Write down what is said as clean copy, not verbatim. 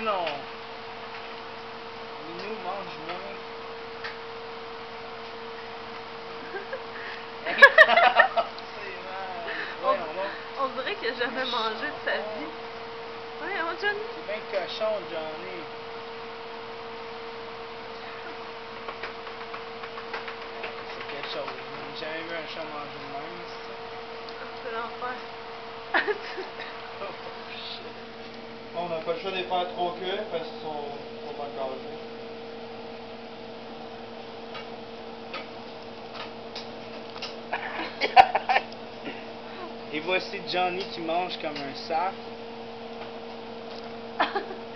non. Minou mange moins. On dirait qu'il a jamais mangé de sa vie. Voyons, Johnny. C'est bien cochon, Johnny. C'est quelque chose. J'ai jamais vu un chat manger de même, c'est l'enfer. Oh shit. On n'a pas le choix de les faire trop cuire parce qu'ils sont encore jeunes. Et voici Johnny qui mange comme un sac.